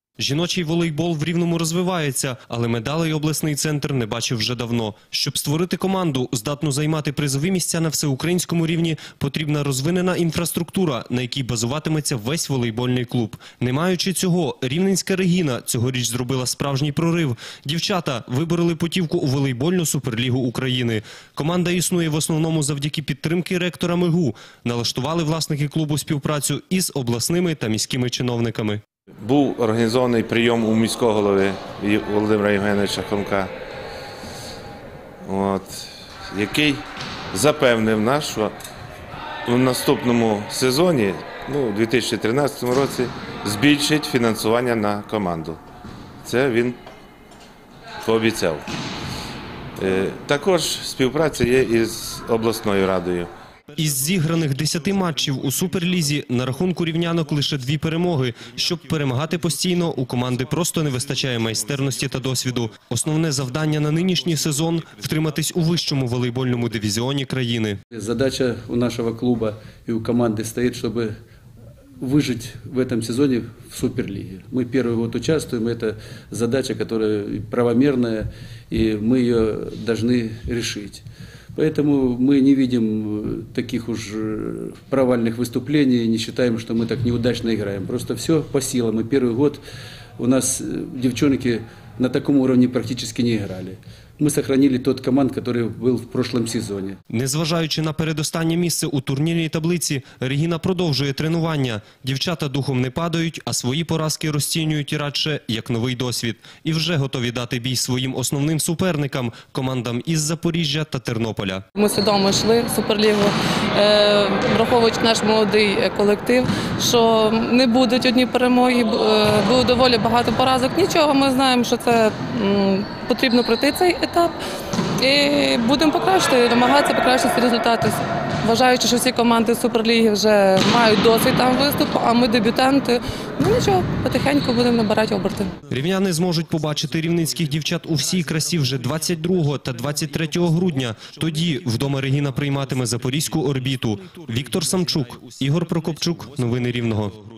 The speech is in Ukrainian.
Жіночий волейбол в Рівному розвивається, але медалей обласний центр не бачив вже давно. Щоб створити команду, здатну займати призові місця на всеукраїнському рівні, потрібна розвинена інфраструктура, на якій базуватиметься весь волейбольний клуб. Не маючи цього, рівненська «Регіна» цьогоріч зробила справжній прорив. Дівчата вибороли путівку у волейбольну суперлігу України. Команда існує в основному завдяки підтримки ректора МИГУ. Налаштували власники клубу співпрацю із обласними та міськими чиновниками. Був організований прийом у міського голови Володимира Євгеновича Хомка, який запевнив нас, що у наступному сезоні, у 2013 році, збільшить фінансування на команду. Це він пообіцяв. Також співпраця є із обласною радою. Із зіграних 10 матчів у Суперлізі на рахунку рівнянок лише 2 перемоги. Щоб перемагати постійно, у команди просто не вистачає майстерності та досвіду. Основне завдання на нинішній сезон – втриматись у вищому волейбольному дивізіоні країни. Задача у нашого клубу і у команди стоїть, щоб выжить в этом сезоне в Суперлиге. Мы первый год участвуем, это задача, которая правомерная, и мы ее должны решить. Поэтому мы не видим таких уж провальных выступлений, не считаем, что мы так неудачно играем. Просто все по силам. И первый год у нас девчонки на таком уровне практически не играли. Ми сохранили тот команд, який був в прошлом сезоні. Незважаючи на передостаннє місце у турнірній таблиці, «Регіна» продовжує тренування. Дівчата духом не падають, а свої поразки розцінюють радше як новий досвід. І вже готові дати бій своїм основним суперникам – командам із Запоріжжя та Тернополя. Ми свідомо йшли в Суперлігу, враховуючи наш молодий колектив, що не будуть одні перемоги, буде доволі багато поразок. Нічого, ми знаємо, що це потрібно пройти цей етап і будемо покращити, намагатися покращити результати. Вважаючи, що всі команди Суперліги вже мають досвід там виступу, а ми дебютанти. Ну нічого, потихеньку будемо набирати оберти. Рівняни зможуть побачити рівненських дівчат у всій красі вже 22 та 23 грудня. Тоді вдома «Регіна» прийматиме запорізьку «Орбіту». Віктор Самчук, Ігор Прокопчук. Новини Рівного.